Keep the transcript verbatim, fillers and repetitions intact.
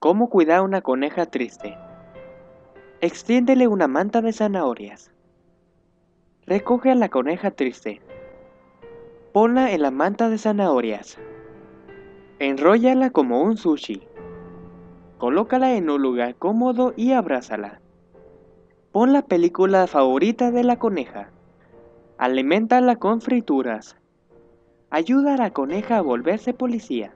¿Cómo cuidar una coneja triste? Extiéndele una manta de zanahorias. Recoge a la coneja triste. Ponla en la manta de zanahorias. Enróllala como un sushi. Colócala en un lugar cómodo y abrázala. Pon la película favorita de la coneja. Aliméntala con frituras. Ayuda a la coneja a volverse policía.